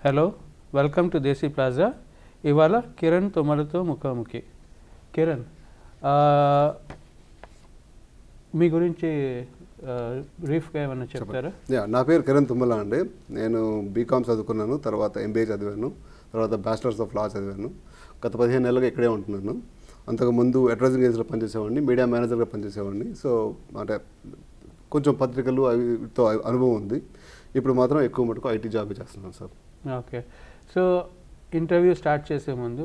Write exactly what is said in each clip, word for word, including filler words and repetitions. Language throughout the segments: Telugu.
Hello welcome to DESIPLAZA. ఇవాళ కిరణ్ తుమ్మలతో ముఖాముఖి. కిరణ్, మీ గురించి బ్రీఫ్గా ఏమన్నా చెప్తారా? యా, నా పేరు కిరణ్ తుమ్మల అండి. నేను బీకామ్ చదువుకున్నాను, తర్వాత ఎంబీఏ చదివాను, తర్వాత బ్యాచిలర్స్ ఆఫ్ లా చదివాను. గత పదిహేను నెలలుగా ఇక్కడే ఉంటున్నాను. అంతకుముందు అడ్వర్టైజింగ్ ఏజెన్సీలో పనిచేసేవాడిని, మీడియా మేనేజర్గా పనిచేసేవాడిని. సో అంటే కొంచెం పత్రికలు అవితో అనుభవం ఉంది. ఇప్పుడు మాత్రం ఎక్కువ మటుకు ఐటీ జాబ్ చేస్తున్నాను sir. Okay, so interview start చేసే ముందు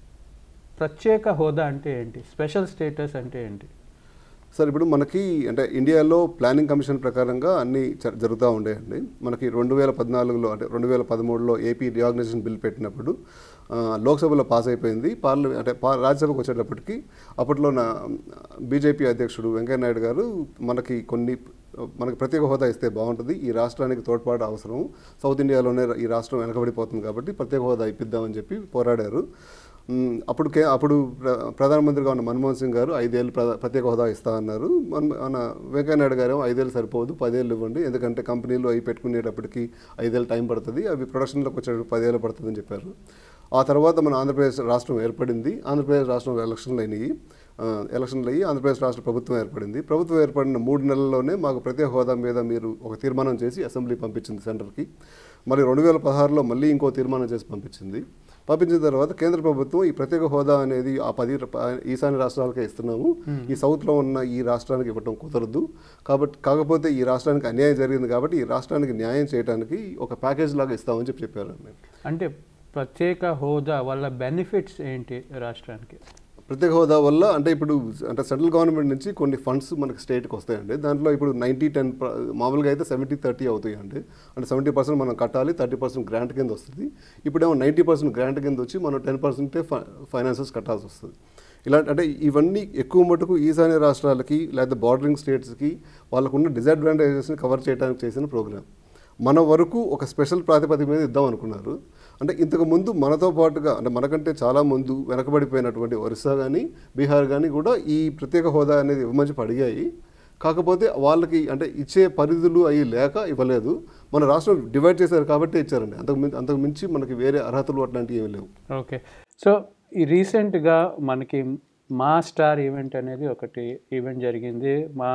ప్రత్యేక హోదా అంటే ఏంటి, స్పెషల్ స్టేటస్ అంటే ఏంటి? సార్, ఇప్పుడు మనకి అంటే ఇండియాలో ప్లానింగ్ కమిషన్ ప్రకారంగా అన్నీ జరుగుతూ ఉండేయండి. మనకి రెండు వేల పద్నాలుగులో అంటే రెండు వేల పదమూడులో ఏపీ రిఆర్గనైజేషన్ బిల్ పెట్టినప్పుడు లోక్సభలో పాస్ అయిపోయింది. పార్లమెంట్ అంటే రాజ్యసభకు వచ్చేటప్పటికి అప్పట్లో నా బీజేపీ అధ్యక్షుడు వెంకయ్య నాయుడు గారు మనకి కొన్ని మనకి ప్రత్యేక హోదా ఇస్తే బాగుంటుంది, ఈ రాష్ట్రానికి తోడ్పాటు అవసరం, సౌత్ ఇండియాలోనే ఈ రాష్ట్రం వెనకబడిపోతుంది కాబట్టి ప్రత్యేక హోదా ఇప్పిద్దామని చెప్పి పోరాడారు. అప్పుడు కే అప్పుడు ప్రధానమంత్రిగా ఉన్న మన్మోహన్ సింగ్ గారు ఐదేళ్ళు ప్రత్యేక హోదా ఇస్తా అన్నారు. మన వెంకయ్యనాయుడు గారు ఐదేళ్ళు సరిపోదు, పదేళ్ళు ఇవ్వండి, ఎందుకంటే కంపెనీలు అవి పెట్టుకునేటప్పటికి ఐదేళ్ళు టైం పడుతుంది, అవి ప్రొడక్షన్లోకి వచ్చేటప్పుడు పదేళ్ళు పడుతుందని చెప్పారు. ఆ తర్వాత మన ఆంధ్రప్రదేశ్ రాష్ట్రం ఏర్పడింది. ఆంధ్రప్రదేశ్ రాష్ట్రంలో ఎలక్షన్లు అయినాయి. ఎలక్షన్లు అయ్యి ఆంధ్రప్రదేశ్ రాష్ట్ర ప్రభుత్వం ఏర్పడింది. ప్రభుత్వం ఏర్పడిన మూడు నెలల్లోనే మాకు ప్రత్యేక హోదా మీద మీరు ఒక తీర్మానం చేసి అసెంబ్లీ పంపించింది సెంటర్కి. మరి రెండు వేల పదహారులో మళ్ళీ ఇంకో తీర్మానం చేసి పంపించింది. పంపించిన తర్వాత కేంద్ర ప్రభుత్వం ఈ ప్రత్యేక హోదా అనేది ఆ పది ఈశాన్య రాష్ట్రాలకే ఇస్తున్నాము, ఈ సౌత్లో ఉన్న ఈ రాష్ట్రానికి ఇవ్వడం కుదరదు, కాబట్టి కాకపోతే ఈ రాష్ట్రానికి అన్యాయం జరిగింది కాబట్టి ఈ రాష్ట్రానికి న్యాయం చేయడానికి ఒక ప్యాకేజ్ లాగా ఇస్తామని చెప్పి చెప్పారండి. అంటే ప్రత్యేక హోదా వల్ల బెనిఫిట్స్ ఏంటి రాష్ట్రానికి? ప్రత్యేక హోదా వల్ల అంటే ఇప్పుడు అంటే సెంట్రల్ గవర్నమెంట్ నుంచి కొన్ని ఫండ్స్ మనకి స్టేట్కి వస్తాయండి. దాంట్లో ఇప్పుడు నైంటీ టెన్ మామూలుగా అయితే సెవెంటీ థర్టీ అవుతాయండి. అంటే సెవెంటీ పర్సెంట్ మనం కట్టాలి, థర్టీ పర్సెంట్ గ్రాంట్ కింద వస్తుంది. ఇప్పుడేమో నైంటీ పర్సెంట్ గ్రాంట్ కింద వచ్చి మనం టెన్ పర్సెంటే ఫైనాన్సెస్ కట్టాల్సి వస్తుంది. ఇలాంటి అంటే ఇవన్నీ ఎక్కువ మటుకు ఈశాన్య రాష్ట్రాలకి లేదా బార్డరింగ్ స్టేట్స్కి వాళ్ళకున్న డిసడ్వాంటేజెస్ని కవర్ చేయడానికి చేసిన ప్రోగ్రామ్. మన వరకు ఒక స్పెషల్ ప్రాతిపదిక మీద ఇద్దాం అనుకున్నారు. అంటే ఇంతకు ముందు మనతో పాటుగా అంటే మనకంటే చాలా ముందు వెనకబడిపోయినటువంటి ఒరిస్సా కానీ బీహార్ కానీ కూడా ఈ ప్రత్యేక హోదా అనేది ఇవ్వమని అడిగాయి. కాకపోతే వాళ్ళకి అంటే ఇచ్చే పరిధులు అవి లేక ఇవ్వలేదు. మన రాష్ట్రం డివైడ్ చేశారు కాబట్టి ఇచ్చారండి. అంతకు మించి అంతకు మించి మనకి వేరే అర్హతలు అట్లాంటివి ఏమీ లేవు. ఓకే, సో ఈ రీసెంట్గా మనకి మా స్టార్ ఈవెంట్ అనేది ఒకటి ఈవెంట్ జరిగింది. మా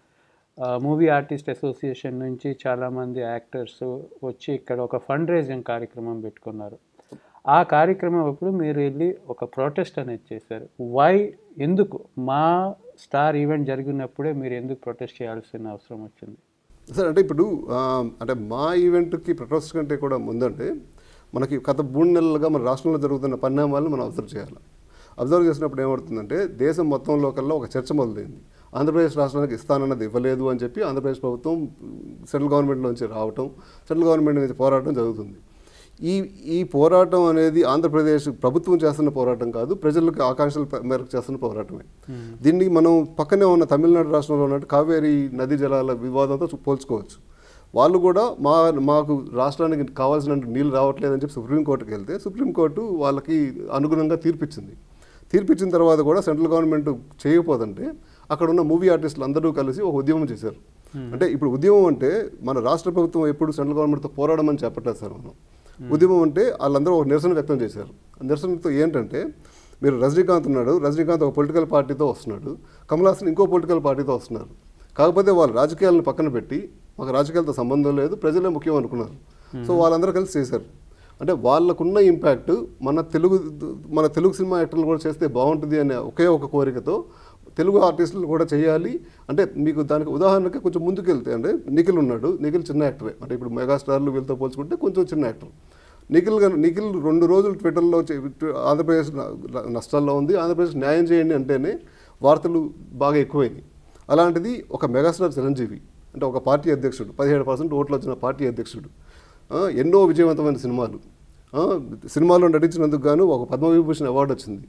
మూవీ ఆర్టిస్ట్ అసోసియేషన్ నుంచి చాలామంది యాక్టర్స్ వచ్చి ఇక్కడ ఒక ఫండ్ రైజింగ్ కార్యక్రమం పెట్టుకున్నారు. ఆ కార్యక్రమం అప్పుడు మీరు వెళ్ళి ఒక ప్రొటెస్ట్ అనేది చేశారు. వై, ఎందుకు మా స్టార్ ఈవెంట్ జరిగినప్పుడే మీరు ఎందుకు ప్రొటెస్ట్ చేయాల్సిన అవసరం వచ్చింది? సార్, అంటే ఇప్పుడు అంటే మా ఈవెంట్కి ప్రొటెస్ట్ కంటే కూడా ముందంటే మనకి గత మూడు నెలలుగా మన రాష్ట్రంలో జరుగుతున్న పరిణామాలను మనం అబ్జర్వ్ చేయాలి. అబ్జర్వ్ చేసినప్పుడు ఏమవుతుందంటే దేశం మొత్తంలో కల్లా ఒక చర్చ మొదలైంది. ఆంధ్రప్రదేశ్ రాష్ట్రానికి ఇస్తానన్నది ఇవ్వలేదు అని చెప్పి ఆంధ్రప్రదేశ్ ప్రభుత్వం సెంట్రల్ గవర్నమెంట్లోంచి రావటం, సెంట్రల్ గవర్నమెంట్ నుంచి పోరాటం జరుగుతుంది. ఈ ఈ పోరాటం అనేది ఆంధ్రప్రదేశ్ ప్రభుత్వం చేస్తున్న పోరాటం కాదు, ప్రజలకు ఆకాంక్షల మేరకు చేస్తున్న పోరాటమే. దీన్ని మనం పక్కనే ఉన్న తమిళనాడు రాష్ట్రంలో ఉన్నట్టు కావేరీ నదీ జలాల వివాదంతో పోల్చుకోవచ్చు. వాళ్ళు కూడా మా మాకు రాష్ట్రానికి కావాల్సిన నీళ్ళు రావట్లేదని చెప్పి సుప్రీంకోర్టుకి వెళ్తే సుప్రీంకోర్టు వాళ్ళకి అనుగుణంగా తీర్పిచ్చింది. తీర్పిచ్చిన తర్వాత కూడా సెంట్రల్ గవర్నమెంట్ చేయకపోతుంటే అక్కడ ఉన్న మూవీ ఆర్టిస్టులు అందరూ కలిసి ఒక ఉద్యమం చేశారు. అంటే ఇప్పుడు ఉద్యమం అంటే మన రాష్ట్ర ప్రభుత్వం ఎప్పుడు సెంట్రల్ గవర్నమెంట్తో పోరాడమని చెప్పట్లేదు సార్. మనం ఉద్యమం అంటే వాళ్ళందరూ ఒక నిరసన వ్యక్తం చేశారు. నిరసనతో ఏంటంటే మీరు రజనీకాంత్ ఉన్నాడు, రజనీకాంత్ ఒక పొలిటికల్ పార్టీతో వస్తున్నాడు, కమల్ హాసన్ ఇంకో పొలిటికల్ పార్టీతో వస్తున్నారు. కాకపోతే వాళ్ళు రాజకీయాలను పక్కన పెట్టి మాకు రాజకీయాలతో సంబంధం లేదు, ప్రజలే ముఖ్యం అనుకున్నారు. సో వాళ్ళందరూ కలిసి చేశారు. అంటే వాళ్ళకున్న ఇంపాక్ట్ మన తెలుగు మన తెలుగు సినిమా యాక్టర్లు కూడా చేస్తే బాగుంటుంది అనే ఒకే ఒక కోరికతో తెలుగు ఆర్టిస్టులు కూడా చేయాలి. అంటే మీకు దానికి ఉదాహరణకి కొంచెం ముందుకెళ్తే అంటే నిఖిల్ ఉన్నాడు, నిఖిల్ చిన్న యాక్టరే. అంటే ఇప్పుడు మెగాస్టార్లు వీళ్ళతో పోల్చుకుంటే కొంచెం చిన్న యాక్టర్. నిఖిల్ నిఖిల్ రెండు రోజులు ట్విట్టర్లో ఆంధ్రప్రదేశ్ నష్టాల్లో ఉంది, ఆంధ్రప్రదేశ్ న్యాయం చేయండి అంటేనే వార్తలు బాగా ఎక్కువైనాయి. అలాంటిది ఒక మెగాస్టార్ చిరంజీవి అంటే ఒక పార్టీ అధ్యక్షుడు, పదిహేడు పర్సెంట్ ఓట్లు వచ్చిన పార్టీ అధ్యక్షుడు, ఎన్నో విజయవంతమైన సినిమాలు, సినిమాలో నటించినందుకు గాను ఒక పద్మవిభూషణ్ అవార్డు వచ్చింది,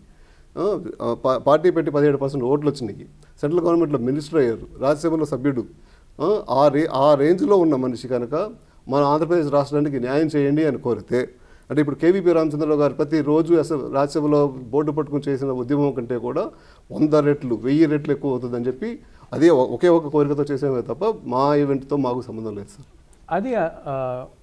పార్టీ పెట్టి పదిహేడు పర్సెంట్ ఓట్లు వచ్చినాయి, సెంట్రల్ గవర్నమెంట్లో మినిస్టర్ అయ్యారు, రాజ్యసభలో సభ్యుడు. ఆ రే ఆ రేంజ్లో ఉన్న మనిషి కనుక మన ఆంధ్రప్రదేశ్ రాష్ట్రానికి న్యాయం చేయండి అని కోరితే అంటే ఇప్పుడు కేవీపీ రామచంద్రరావు గారు ప్రతిరోజు అసలు రాజ్యసభలో బోర్డు పట్టుకుని చేసిన ఉద్యమం కంటే కూడా వంద రెట్లు వెయ్యి రెట్లు ఎక్కువ అవుతుందని చెప్పి అదే ఒకే ఒక కోరికతో చేసేమే తప్ప మా ఈవెంట్తో మాకు సంబంధం లేదు సార్. అది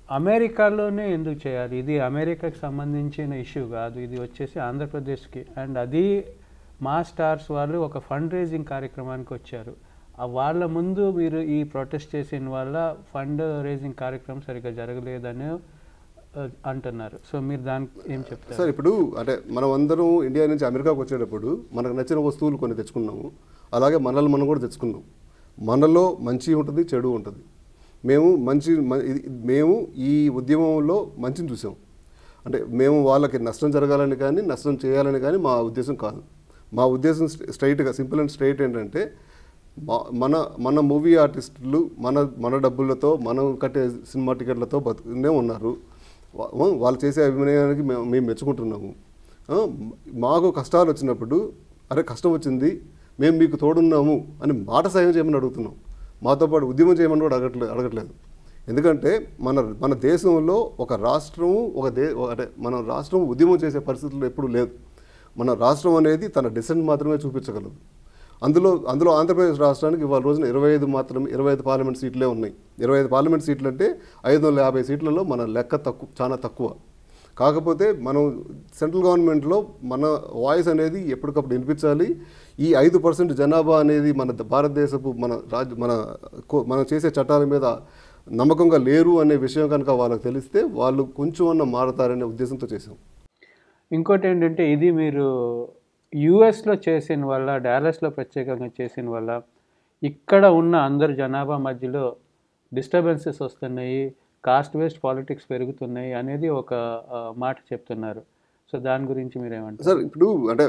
అమెరికాలోనే ఎందుకు చేయాలి? ఇది అమెరికాకి సంబంధించిన ఇష్యూ కాదు, ఇది వచ్చేసి ఆంధ్రప్రదేశ్కి. అండ్ అది మా స్టార్స్ వాళ్ళు ఒక ఫండ్ రేజింగ్ కార్యక్రమానికి వచ్చారు. వాళ్ళ ముందు మీరు ఈ ప్రొటెస్ట్ చేసిన వల్ల ఫండ్ రేజింగ్ కార్యక్రమం సరిగ్గా జరగలేదని అంటున్నారు. సో మీరు దానికి ఏం చెప్తారు? సార్ ఇప్పుడు అంటే మనం అందరం ఇండియా నుంచి అమెరికాకు వచ్చేటప్పుడు మనకు నచ్చిన వస్తువులు కొన్ని తెచ్చుకున్నాము, అలాగే మనల్ని మనం కూడా తెచ్చుకున్నాం. మనలో మంచి ఉంటుంది, చెడు ఉంటుంది. మేము మంచి మేము ఈ ఉద్యమంలో మంచిని చూసాం. అంటే మేము వాళ్ళకి నష్టం జరగాలని కానీ నష్టం చేయాలని కానీ మా ఉద్దేశం కాదు. మా ఉద్దేశం స్ట్రైట్గా సింపుల్ అండ్ స్ట్రైట్ ఏంటంటే మన మన మూవీ ఆర్టిస్టులు మన మన డబ్బులతో మనం కట్టే సినిమా టికెట్లతో బతుకునే ఉన్నారు. వాళ్ళు చేసే అభినయానికి మేము మేము మెచ్చుకుంటున్నాము. మాకు కష్టాలు వచ్చినప్పుడు అరే కష్టం వచ్చింది మేము మీకు తోడున్నాము అని మాట సాయం చేయమని అడుగుతున్నాం. మాతో పాటు ఉద్యమం చేయమని కూడా అడగట్లేదు అడగట్లేదు ఎందుకంటే మన మన దేశంలో ఒక రాష్ట్రం ఒక దే అంటే మన రాష్ట్రం ఉద్యమం చేసే పరిస్థితులు ఎప్పుడూ లేదు. మన రాష్ట్రం అనేది తన డిసెంట్ మాత్రమే చూపించగలదు. అందులో అందులో ఆంధ్రప్రదేశ్ రాష్ట్రానికి ఇవాళ రోజున ఇరవై ఐదు మాత్రమే ఇరవై ఐదు పార్లమెంట్ సీట్లే ఉన్నాయి. ఇరవై ఐదు పార్లమెంట్ సీట్లు అంటే ఐదు వందల యాభై సీట్లలో మన లెక్క తక్కువ, చాలా తక్కువ. కాకపోతే మనం సెంట్రల్ గవర్నమెంట్లో మన వాయిస్ అనేది ఎప్పటికప్పుడు వినిపించాలి. ఈ ఐదు పర్సెంట్ జనాభా అనేది మన భారతదేశపు మన రాజ్య మన మనం చేసే చట్టాల మీద నమ్మకంగా లేరు అనే విషయం కనుక వాళ్ళకి తెలిస్తే వాళ్ళు కొంచెం అన్న మారతారనే ఉద్దేశంతో చేసాం. ఇంకోటి ఏంటంటే ఇది మీరు యూఎస్లో చేసిన వల్ల, డాలస్లో ప్రత్యేకంగా చేసిన వల్ల ఇక్కడ ఉన్న అందరు జనాభా మధ్యలో డిస్టర్బెన్సెస్ వస్తున్నాయి, కాస్ట్ బేస్డ్ పాలిటిక్స్ పెరుగుతున్నాయి అనేది ఒక మాట చెప్తున్నారు. సో దాని గురించి మీరేమంటారు? సార్ ఇప్పుడు అంటే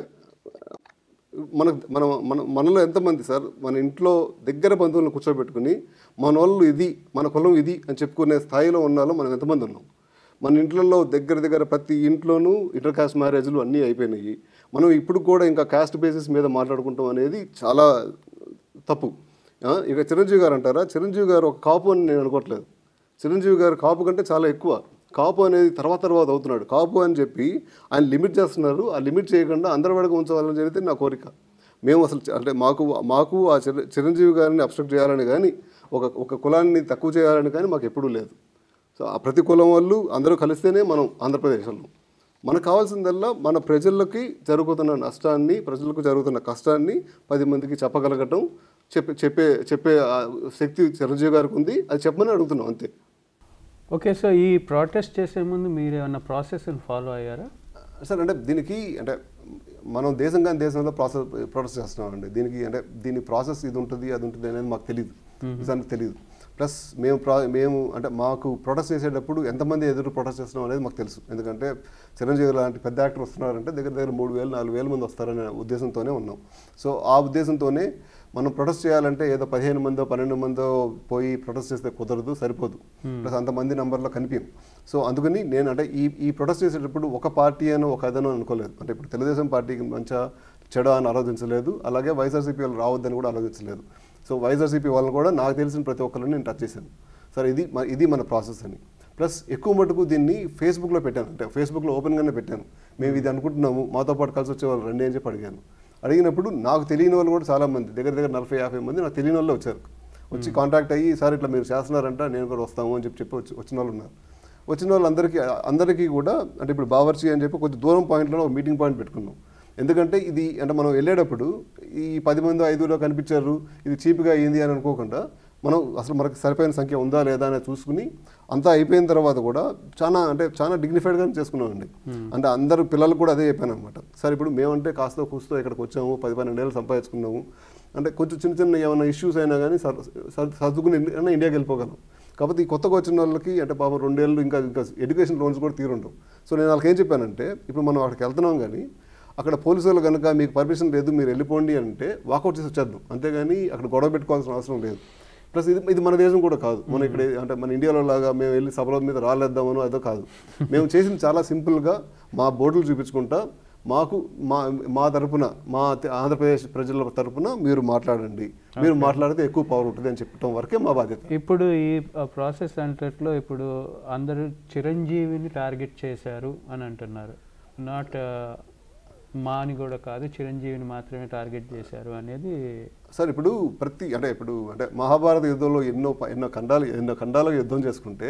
మన మన మన మనలో ఎంతమంది సార్ మన ఇంట్లో దగ్గర బంధువులను కూర్చోబెట్టుకుని మన వాళ్ళు ఇది మన కులం ఇది అని చెప్పుకునే స్థాయిలో ఉన్నాలో మనం ఎంతమంది ఉన్నాం? మన ఇంట్లలో దగ్గర దగ్గర ప్రతి ఇంట్లోనూ ఇంటర్ కాస్ట్ మ్యారేజ్లు అన్నీ అయిపోయినాయి. మనం ఇప్పుడు కూడా ఇంకా కాస్ట్ బేసిస్ మీద మాట్లాడుకుంటాం అనేది చాలా తప్పు. ఇక చిరంజీవి గారు అంటారా, చిరంజీవి గారు ఒక కాపు అని నేను అనుకోవట్లేదు. చిరంజీవి గారు కాపు కంటే చాలా ఎక్కువ. కాపు అనేది తర్వాత తర్వాత అవుతున్నాడు. కాపు అని చెప్పి ఆయన లిమిట్ చేస్తున్నారు. ఆ లిమిట్ చేయకుండా అందరి వరకు ఉంచవాలని జరిగితే నా కోరిక. మేము అసలు అంటే మాకు మాకు ఆ చిరంజీవి గారిని అబ్స్ట్రక్ట్ చేయాలని కానీ ఒక ఒక కులాన్ని తక్కువ చేయాలని కానీ మాకు ఎప్పుడూ లేదు. సో ఆ ప్రతి కులం వాళ్ళు అందరూ కలిస్తేనే మనం ఆంధ్రప్రదేశ్లో. మనకు కావాల్సిందల్లా మన ప్రజలకి జరుగుతున్న నష్టాన్ని, ప్రజలకు జరుగుతున్న కష్టాన్ని పది మందికి చెప్పగలగటం, చెప్పే చెప్పే చెప్పే శక్తి చిరంజీవి గారికి ఉంది. అది చెప్పమని అడుగుతున్నాం అంతే. ఓకే. సో ఈ ప్రొటెస్ట్ చేసే ముందు మీరు ఏమన్నా ప్రాసెస్ని ఫాలో అయ్యారా సార్? అంటే దీనికి అంటే మనం దేశం కానీ దేశంలో ప్రాసెస్ ప్రొటెస్ట్ చేస్తున్నామండి. దీనికి అంటే దీని ప్రాసెస్ ఇది ఉంటుంది అది ఉంటుంది అనేది మాకు తెలియదు, నిజానికి తెలియదు. ప్లస్ మేము ప్రా మేము అంటే మాకు ప్రొటెస్ట్ చేసేటప్పుడు ఎంతమంది ఎదురు ప్రొటెస్ట్ చేస్తున్నాం అనేది మాకు తెలుసు. ఎందుకంటే చిరంజీవి లాంటి పెద్ద యాక్టర్ వస్తున్నారంటే దగ్గర దగ్గర మూడు వేలు నాలుగు వేల మంది వస్తారనే ఉద్దేశంతోనే ఉన్నాం. సో ఆ ఉద్దేశంతోనే మనం ప్రొటెస్ట్ చేయాలంటే ఏదో పదిహేను మందో పన్నెండు మందో పోయి ప్రొటెస్ట్ చేస్తే కుదరదు, సరిపోదు. ప్లస్ అంతమంది నెంబర్లో కనిపించం. సో అందుకని నేను అంటే ఈ ఈ ప్రొటెస్ట్ చేసేటప్పుడు ఒక పార్టీ అని ఒక అదనో అనుకోలేదు. అంటే ఇప్పుడు తెలుగుదేశం పార్టీకి మంచిగా చెడ అని ఆలోచించలేదు, అలాగే వైఎస్ఆర్సీపీ వాళ్ళు రావద్దని కూడా ఆలోచించలేదు. సో వైఎస్ఆర్సీపీ వాళ్ళని కూడా నాకు తెలిసిన ప్రతి ఒక్కరిని నేను టచ్ చేశాను. సార్ ఇది ఇది మన ప్రాసెస్ అని. ప్లస్ ఎక్కువ మటుకు దీన్ని ఫేస్బుక్లో పెట్టాను. అంటే ఫేస్బుక్లో ఓపెన్గానే పెట్టాను. మేము ఇది అనుకుంటున్నాము, మాతో పాటు కలిసి వచ్చే వాళ్ళు రండి అని చెప్పి అడిగాను. అడిగినప్పుడు నాకు తెలియని వాళ్ళు కూడా చాలామంది దగ్గర దగ్గర నలభై యాభై మంది నాకు తెలియని వాళ్ళు వచ్చారు. వచ్చి కాంటాక్ట్ అయ్యి సార్ ఇట్లా మీరు చేస్తున్నారంట, నేను కూడా వస్తాము అని చెప్పి చెప్పి వచ్చి వచ్చిన వాళ్ళు ఉన్నారు. వచ్చిన వాళ్ళందరికీ అందరికీ కూడా అంటే ఇప్పుడు బావర్చి అని చెప్పి కొంచెం దూరం పాయింట్లో ఒక మీటింగ్ పాయింట్ పెట్టుకున్నాం. ఎందుకంటే ఇది అంటే మనం వెళ్ళేటప్పుడు ఈ పది మంది ఐదుగురు కనిపించారు ఇది చీప్గా అయ్యింది అని అనుకోకుండా మనం అసలు మనకు సరిపోయిన సంఖ్య ఉందా లేదా అనేది చూసుకుని అంతా అయిపోయిన తర్వాత కూడా చాలా అంటే చాలా డిగ్నిఫైడ్గానే చేసుకున్నామండి. అంటే అందరూ పిల్లలు కూడా అదే చెప్పాను అనమాట. సార్ ఇప్పుడు మేమంటే కాస్త కూస్తో ఇక్కడికి వచ్చాము, పది పన్నెండు ఏళ్ళు సంపాదించుకున్నాము, అంటే కొంచెం చిన్న చిన్న ఏమైనా ఇష్యూస్ అయినా కానీ సర్దుకుని అయినా ఇండియాకి వెళ్ళిపోగలం. కాకపోతే ఈ కొత్తగా వచ్చిన వాళ్ళకి అంటే పాపం రెండేళ్ళు ఇంకా ఇంకా ఎడ్యుకేషన్ లోన్స్ కూడా తీరుంటాం. సో నేను వాళ్ళకి ఏం చెప్పానంటే ఇప్పుడు మనం అక్కడికి వెళ్తున్నాం కానీ అక్కడ పోలీసు వాళ్ళు కనుక మీకు పర్మిషన్ లేదు మీరు వెళ్ళిపోండి అంటే వాకౌట్ చేసి వచ్చేద్దాం, అంతేగాని అక్కడ గొడవ పెట్టుకోవాల్సిన అవసరం లేదు. ప్లస్ ఇది ఇది మన దేశం కూడా కాదు, మన ఇక్కడ అంటే మన ఇండియాలో లాగా మేము వెళ్ళి సభల మీద రాలేద్దామనో అదో కాదు. మేము చేసింది చాలా సింపుల్గా మా బోర్డులు చూపించుకుంటా మాకు మా మా తరపున మా ఆంధ్రప్రదేశ్ ప్రజల తరపున మీరు మాట్లాడండి, మీరు మాట్లాడితే ఎక్కువ పవర్ ఉంటుంది అని చెప్పడం వరకే మా బాధ్యత. ఇప్పుడు ఈ ప్రాసెస్ అంతట్లో ఇప్పుడు అందరూ చిరంజీవిని టార్గెట్ చేశారు అని అంటున్నారు. నాట్ మా అని కూడా కాదు, చిరంజీవిని మాత్రమే టార్గెట్ చేశారు అనేది. సార్ ఇప్పుడు ప్రతి అంటే ఇప్పుడు అంటే మహాభారత యుద్ధంలో ఎన్నో ఎన్నో ఖండాలు ఎన్నో ఖండాలకు యుద్ధం చేసుకుంటే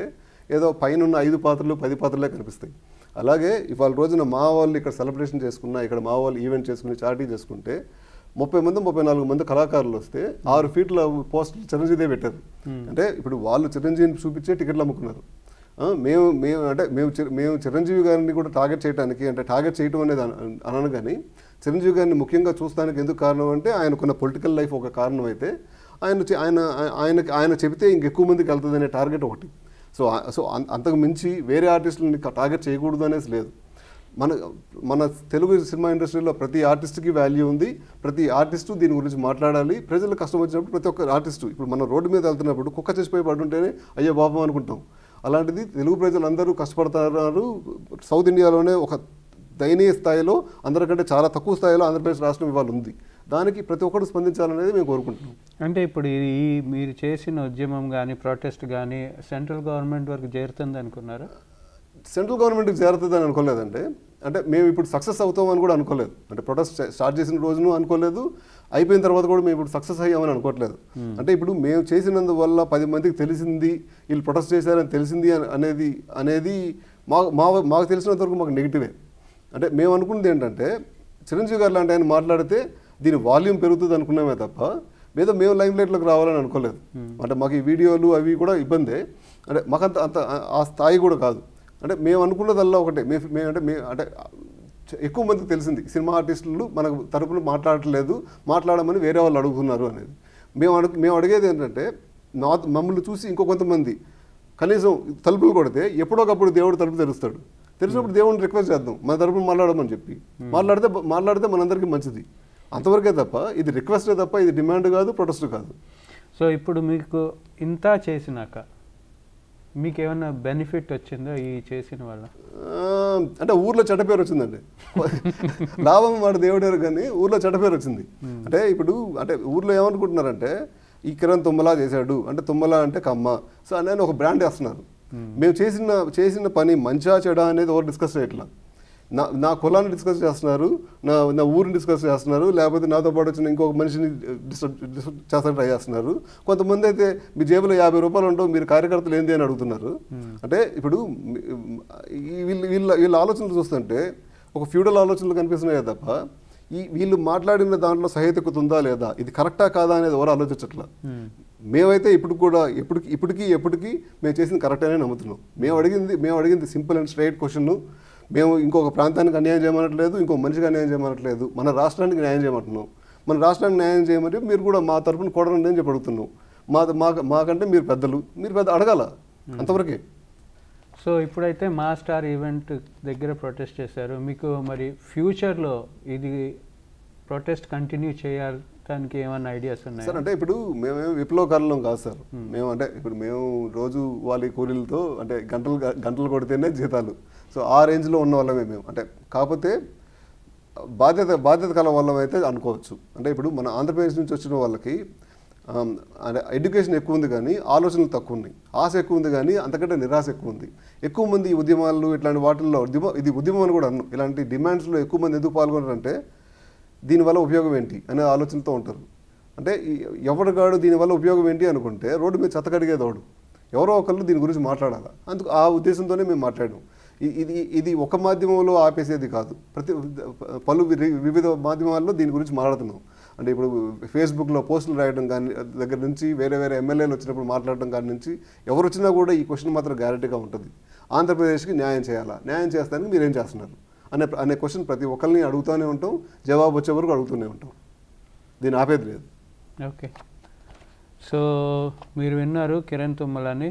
ఏదో పైన ఉన్న ఐదు పాత్రలు పది పాత్రలే కనిపిస్తాయి. అలాగే ఇవాళ రోజున మా వాళ్ళు ఇక్కడ సెలబ్రేషన్ చేసుకున్నా, ఇక్కడ మా వాళ్ళు ఈవెంట్ చేసుకుని చారిటీ చేసుకుంటే ముప్పై మంది ముప్పై నాలుగు మంది కళాకారులు వస్తే ఆరు ఫీట్ల పోస్టులు చిరంజీవిదే పెట్టారు. అంటే ఇప్పుడు వాళ్ళు చిరంజీవిని చూపించే టికెట్లు అమ్ముకున్నారు. మేము మేము అంటే మేము మేము చిరంజీవి గారిని కూడా టార్గెట్ చేయడానికి, అంటే టార్గెట్ చేయడం అనేది అనను, కానీ చిరంజీవి గారిని ముఖ్యంగా చూస్తానికి ఎందుకు కారణం అంటే ఆయనకున్న పొలిటికల్ లైఫ్ ఒక కారణం అయితే ఆయన ఆయన ఆయనకి ఆయన చెబితే ఇంకెక్కువ మందికి వెళ్తుంది అనే టార్గెట్ ఒకటి. సో సో అంతకు మించి వేరే ఆర్టిస్టులని టార్గెట్ చేయకూడదు అనేసి లేదు. మన మన తెలుగు సినిమా ఇండస్ట్రీలో ప్రతి ఆర్టిస్ట్కి వాల్యూ ఉంది. ప్రతి ఆర్టిస్టు దీని గురించి మాట్లాడాలి. ప్రజలకు కష్టం వచ్చినప్పుడు ప్రతి ఒక్క ఆర్టిస్టు, ఇప్పుడు మనం రోడ్డు మీద వెళ్తున్నప్పుడు కుక్క చచ్చిపోయి పడుంటేనే అయ్యో బాబం అనుకుంటాం. అలాంటిది తెలుగు ప్రజలందరూ కష్టపడుతున్నారు. సౌత్ ఇండియాలోనే ఒక దయనీయ స్థాయిలో, అందరికంటే చాలా తక్కువ స్థాయిలో ఆంధ్రప్రదేశ్ రాష్ట్రం ఇవాళ ఉంది. దానికి ప్రతి ఒక్కరు స్పందించాలనేది మేము కోరుకుంటున్నాం. అంటే ఇప్పుడు ఈ మీరు చేసిన ఉద్యమం కానీ ప్రొటెస్ట్ కానీ సెంట్రల్ గవర్నమెంట్ వరకు చేరుతుంది అనుకున్నారా? సెంట్రల్ గవర్నమెంట్కి చేరుతుంది అని అనుకోలేదంటే, అంటే మేము ఇప్పుడు సక్సెస్ అవుతామని కూడా అనుకోలేదు. అంటే ప్రొటెస్ట్ స్టార్ట్ చేసిన రోజును అనుకోలేదు, అయిపోయిన తర్వాత కూడా మేము ఇప్పుడు సక్సెస్ అయ్యామని అనుకోవట్లేదు. అంటే ఇప్పుడు మేము చేసినందువల్ల పది మందికి తెలిసింది, వీళ్ళు ప్రొటెస్ట్ చేశారని తెలిసింది అనేది అనేది మా మా మాకు తెలిసినంత వరకు మాకు నెగిటివే. అంటే మేము అనుకున్నది ఏంటంటే, చిరంజీవి గారు లాంటి ఆయన మాట్లాడితే దీని వాల్యూమ్ పెరుగుతుంది అనుకున్నామే తప్ప ఏదో మేము లైమ్ లైట్లోకి రావాలని అనుకోలేదు. అంటే మాకు ఈ వీడియోలు అవి కూడా ఇబ్బందే, అంటే మాకంత అంత ఆ స్థాయి కూడా కాదు. అంటే మేము అనుకున్నదల్లా ఒకటే, మేము మేము అంటే మే అంటే ఎక్కువ మందికి తెలిసింది సినిమా ఆర్టిస్టులు మనకు తరపున మాట్లాడట్లేదు, మాట్లాడమని వేరే వాళ్ళు అడుగుతున్నారు అనేది. మేము అడుగు మేము అడిగేది ఏంటంటే, నా మమ్మల్ని చూసి ఇంకో కొంతమంది కనీసం తలుపులు కొడితే ఎప్పుడోకప్పుడు దేవుడు తలుపు తెరుస్తాడు. తెలిసినప్పుడు దేవుడిని రిక్వెస్ట్ చేద్దాం మన తరపున మాట్లాడమని చెప్పి, మాట్లాడితే మాట్లాడితే మనందరికీ మంచిది. అంతవరకే తప్ప ఇది రిక్వెస్టే తప్ప ఇది డిమాండ్ కాదు, ప్రొటెస్ట్ కాదు. సో ఇప్పుడు మీకు ఇంత చేసినాక మీకు ఏమైనా బెనిఫిట్ వచ్చిందో ఈ చేసిన వల్ల? అంటే ఊర్లో చెడ్డ పేరు వచ్చిందండి. లాభం వాడు దేవుడారు కానీ ఊర్లో చెడ్డ పేరు వచ్చింది. అంటే ఇప్పుడు అంటే ఊర్లో ఏమనుకుంటున్నారంటే, ఈ కిరణ్ తుమ్మలా చేశాడు అంటే తుమ్మలా అంటే కమ్మ, సో అని ఒక బ్రాండ్ వేస్తున్నారు. మేము చేసిన చేసిన పని మంచిగా చెడా అనేది ఎవరు డిస్కస్ చేయట్లా. నా నా కులాన్ని డిస్కస్ చేస్తున్నారు, నా నా ఊరిని డిస్కస్ చేస్తున్నారు, లేకపోతే నాతో పాటు వచ్చిన ఇంకొక మనిషిని డిస్టర్బ్ డిస్టర్బ్ చేస్తాను ట్రై చేస్తున్నారు. కొంతమంది అయితే మీ జేబులో యాభై రూపాయలు ఉండవు, మీరు కార్యకర్తలు ఏంది అని అడుగుతున్నారు. అంటే ఇప్పుడు వీళ్ళు వీళ్ళ వీళ్ళ ఆలోచనలు చూస్తుంటే ఒక ఫ్యూడల్ ఆలోచనలు కనిపిస్తున్నాయే తప్ప ఈ వీళ్ళు మాట్లాడిన దాంట్లో సహేతుకత ఉందా లేదా, ఇది కరెక్టా కాదా అనేది ఎవరు ఆలోచించట్లా. మేమైతే ఇప్పుడు కూడా ఎప్పటికి ఇప్పటికీ ఎప్పటికీ మేము చేసింది కరెక్ట్ అనే నమ్ముతున్నాం. మేము అడిగింది మేము అడిగింది సింపుల్ అండ్ స్ట్రైట్ క్వశ్చన్. మేము ఇంకొక ప్రాంతానికి అన్యాయం చేయమనట్లేదు, ఇంకో మనిషికి అన్యాయం చేయమనట్లేదు, మన రాష్ట్రానికి న్యాయం చేయమంటున్నాం. మన రాష్ట్రానికి న్యాయం చేయమంటే మీరు కూడా మా తరఫున కొడరండి అని చెప్పి అడుగుతున్నాం. మా మా మాకంటే మీరు పెద్దలు, మీరు పెద్ద అడగాల, అంతవరకే. సో ఇప్పుడైతే మా స్టార్ ఈవెంట్ దగ్గర ప్రొటెస్ట్ చేశారు. మీకు మరి ఫ్యూచర్లో ఇది ప్రొటెస్ట్ కంటిన్యూ చేయడానికి ఏమైనా ఐడియాస్ ఉన్నాయి సార్? అంటే ఇప్పుడు మేమేమో విప్లవకారులం కాదు సార్. మేము అంటే ఇప్పుడు మేము రోజు వాళ్ళ కూలీలతో అంటే గంటలు గంటలు కొడితేనే జీతాలు, సో ఆ రేంజ్లో ఉన్న వాళ్ళమే మేము. అంటే కాకపోతే బాధ్యత బాధ్యత కల వాళ్ళం అయితే అనుకోవచ్చు. అంటే ఇప్పుడు మన ఆంధ్రప్రదేశ్ నుంచి వచ్చిన వాళ్ళకి అంటే ఎడ్యుకేషన్ ఎక్కువ ఉంది కానీ ఆలోచనలు తక్కువ ఉన్నాయి, ఆశ ఎక్కువ ఉంది కానీ అంతకంటే నిరాశ ఎక్కువ ఉంది. ఎక్కువ మంది ఈ ఉద్యమాలు ఇట్లాంటి వాటిల్లో ఉద్యమం ఇది ఉద్యమం అని కూడా అన్ను, ఇలాంటి డిమాండ్స్లో ఎక్కువ మంది ఎందుకు పాల్గొన్నారంటే దీనివల్ల ఉపయోగం ఏంటి అనే ఆలోచనతో ఉంటారు. అంటే ఎవరికాడు దీనివల్ల ఉపయోగం ఏంటి అనుకుంటే రోడ్డు మీద చెత్త కడిగేదోడు ఎవరో ఒకళ్ళు దీని గురించి మాట్లాడాలి. అందుకు ఆ ఉద్దేశంతోనే మేము మాట్లాడాం. ఇది ఇది ఒక మాధ్యమంలో ఆపేసేది కాదు, ప్రతి పలు వివిధ మాధ్యమాల్లో దీని గురించి మాట్లాడుతున్నాం. అంటే ఇప్పుడు ఫేస్బుక్లో పోస్టులు రాయడం కానీ దగ్గర నుంచి వేరే వేరే ఎమ్మెల్యేలు వచ్చినప్పుడు మాట్లాడడం కానీ నుంచి ఎవరు వచ్చినా కూడా ఈ క్వశ్చన్ మాత్రం గ్యారెంటీగా ఉంటుంది. ఆంధ్రప్రదేశ్కి న్యాయం చేయాలా, న్యాయం చేస్తానికి మీరేం చేస్తున్నారు అనే అనే క్వశ్చన్ ప్రతి ఒక్కరిని అడుగుతూనే ఉంటాం, జవాబు వచ్చే వరకు అడుగుతూనే ఉంటాం, దీని ఆపేది లేదు. ఓకే, సో మీరు విన్నారు కిరణ్ తుమ్మలని,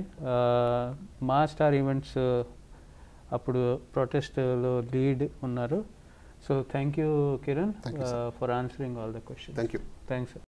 మా స్టార్ ఈవెంట్స్ అప్పుడు ప్రొటెస్ట్లో లీడ్ ఉన్నారు. So thank you Kiran for answering all the questions. Thank you. Thanks.